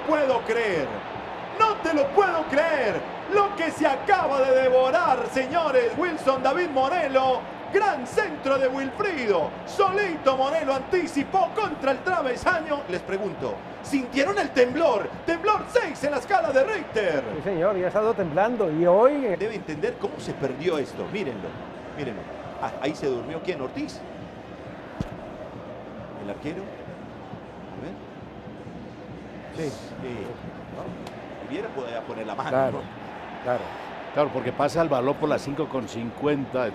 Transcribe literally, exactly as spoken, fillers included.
puedo creer. No te lo puedo creer. Lo que se acaba de devorar, señores. Wilson David Monelo. Gran centro de Wilfrido. Solito Monelo anticipó contra el travesaño. Les pregunto, ¿sintieron el temblor? Temblor seis en la escala de Richter. Sí, señor, ya ha estado temblando. Y hoy... Debe entender cómo se perdió esto. Mírenlo, mírenlo. Ah, ahí se durmió, ¿quién? Ortiz. El arquero. A ver. Sí. Eh, ¿no? Hubiera podido poner la mano. Claro, ¿no? claro. Claro, porque pasa el balón por las cinco con cincuenta.